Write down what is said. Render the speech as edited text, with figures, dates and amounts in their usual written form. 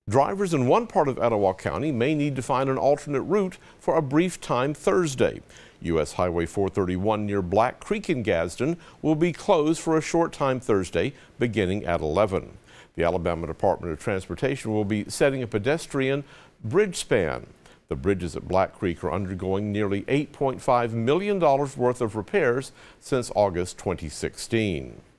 Drivers in one part of Etowah County may need to find an alternate route for a brief time Thursday. U.S. Highway 431 near Black Creek in Gadsden will be closed for a short time Thursday, beginning at 11. The Alabama Department of Transportation will be setting a pedestrian bridge span. The bridges at Black Creek are undergoing nearly $8.5 million worth of repairs since August 2016.